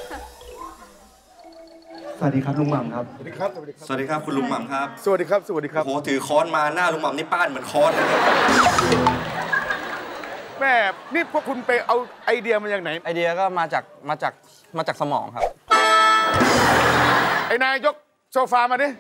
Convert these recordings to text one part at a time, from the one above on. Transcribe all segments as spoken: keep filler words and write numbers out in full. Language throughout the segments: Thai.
สวัสดีครับลุงหม่ำครับสวัสดีครับ สวัสดีครับสวัสดีครับคุณลุงหม่ำครับสวัสดีครับ สวัสดีครับโอ้โหถือค้อนมาหน้าลุงหม่ำนี่ป้านเหมือนค้อนเลยครับแม่นี่พวกคุณไปเอาไอเดียมาจากไหนไอเดียก็มาจากมาจากมาจากสมองครับไอ้นายยกโซฟามาดิ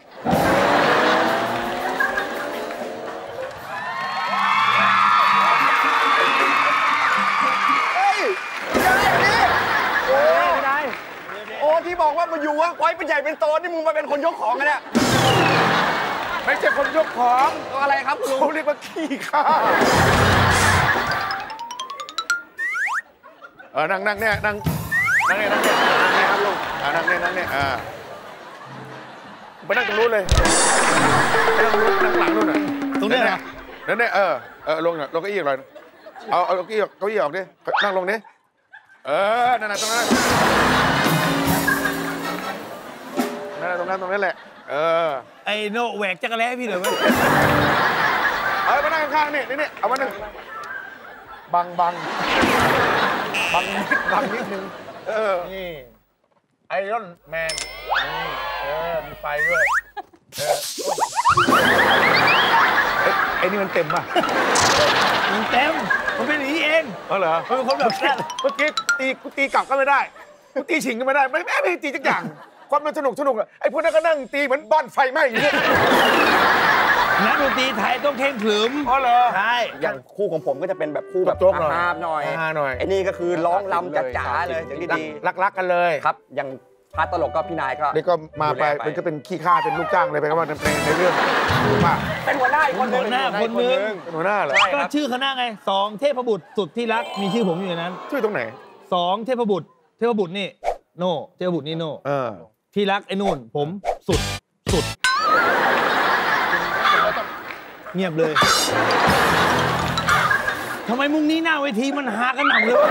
โอ้ที่บอกว่ามาอยู่ว่าไว้เป็นใหญ่เป็นโตนี่มึงมาเป็นคนยกของกันเนี่ยไม่ใช่คนยกของก็อะไรครับคุณลุงเขาเรียกว่าขี้ข้าเออนั่งนั่งเนี่ยนั่งนั่งเนี่ยนั่งเนี่ยนั่งเนี่ยครับลุงอ่านั่งเนี่ยนั่งเนี่ยอ่าไปนั่งตรงนู้นเลยนั่งนู้นนั่งหลังนู้นน่ะตรงนี้นะนั่นเนี่ยเออเออลงลงเก้าอี้หน่อยเอาเอาเก้าอี้เก้าอี้ออกดินั่งลงดิเออนั่นน่ะตรงนั้นนั่นน่ะตรงนั้นตรงนั้นแหละเออไอ้โนแหวกจักรแล้พี่หน่อยไหมเอามานั่งข้างๆนี่นี่นี่เอามานั่งบังบังบังนิดบังนิดนึงเออนี่ไอรอนแมนนี่เออมีไฟด้วยเออไอ้นี่มันเต็มป่ะมันเต็มมันเป็นอย่างนี้เองเออเหรอมันเป็นคนแบบนั้นเมื่อกี้ตีกูตีกลับก็ไม่ได้กูตีฉิงก็ไม่ได้ไม่ไม่ไม่ตีจักอย่างความมันสนุกสนุกอะไอ้พวกนั้นก็นั่งตีเหมือนบ้านไฟไหม้อย่างนี้นักดนตรีไทยต้องเข่งขรึมอ๋อเหรอใช่อย่างคู่ของผมก็จะเป็นแบบคู่แบบโจ๊กหน่อยฮาๆหน่อยฮาๆหน่อยไอ้นี่ก็คือร้องลำจ๋าๆเลยอย่างดีรักรักกันเลยๆครับ อย่างพาร์ทตลกก็พี่นายก็นี่ก็มาไปดูแลไปมันก็เป็นขี้ข้าเป็นลูกจ้างเลยไปก็ว่าในในเรื่องว่าเป็นหัวหน้าอีกคนหนึงหัวหน้าคนนึงเป็นหัวหน้าเหรอใช่ก็ครับชื่อคณะไงสองเทพบุตรสุดที่รักมีชื่อผมอยู่ในนั้นชื่อตรงไหนสองเทพบุตรเทพบุตรนี่โนเทพบุตรนี่โนเออที่รักไอ้นู่นผมสุดสุดเงียบเลยทำไมมุงนี้หน้าเวทีมันหากันหนังเลยวะ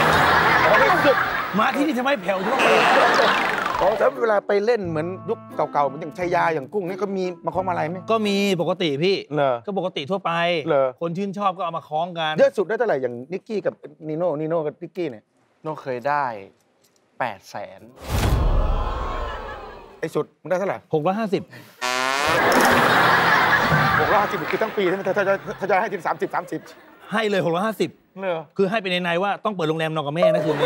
มาที่นี่ทำไมแผ่วทุกคนอ๋อแล้วเวลาไปเล่นเหมือนยุคเก่าๆเหมือนอย่างชายาอย่างกุ้งนี่ก็มีมาคล้องมาอะไรไหมก็มีปกติพี่เหรอก็ปกติทั่วไปเหรอคนชื่นชอบก็เอามาคล้องกันเยอะสุดได้เท่าไหร่อย่างนิกกี้กับนีโน่นีโน่กับนิกกี้เนี่ยโน่เคยได้แปดแสนไอ้สุดมึงได้เท่าไหร่หกร้อยห้าสิบหกร้อยห้าสิบคือทั้งปีใช่ไหมถ้าจะถ้าจะให้ถึงสามสิบสามสิบให้เลยหกร้อยห้าสิบเหรอคือให้ไปในในว่าต้องเปิดโรงแรมนอนกับแม่นะคืนนี้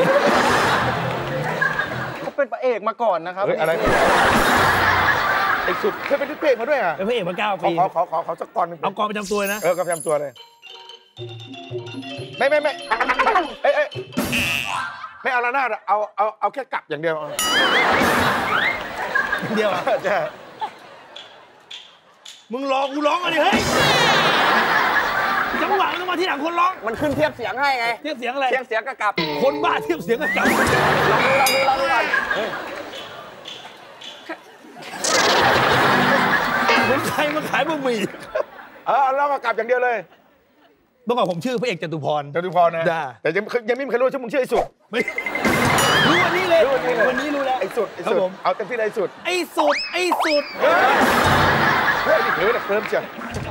เขาเป็นพระเอกมาก่อนนะครับเฮ้ยอะไรไอ้สุดเคยเป็นดิเป้มาด้วยอ่ะเป็นพระเอกมาเก้าขอปีขอขอขอขอสักกรหนึ่งเอากองประจำตัวเลยนะเออกำจำตัวเลยไม่ไม่ไม่เอ้ยเอ้ยไม่เอาละหน้าเอาเอาเอาแค่กลับอย่างเดียวเดียวอะจะมึงร้องกูร้องอะไรเฮ้ยจังหวะต้องมาที่หลังคนร้องมันขึ้นเทียบเสียงให้ไงเทียบเสียงอะไรเทียบเสียงกับกับคนบ้าเทียบเสียงกับเก่าลองดูลองดูลองดูก่อนเหมือนใครมาขายบะหมี่เออเรามากลับอย่างเดียวเลยเมื่อก่อนผมชื่อพระเอกจตุพรจตุพรนะจ้าแต่ยังยังไม่มีใครรู้ว่าชื่อมึงชื่อไอ้สุดไม่รู้วันนี้เลยรู้วันนี้เลยวันนี้รู้แล้วไอ้สุดไอ้ครับสุดผมเอาเต็มที่เลยไอ้สุดไอ้สุดไอ้สุดเฮ้ยนี่เถือแต่เติมเชียว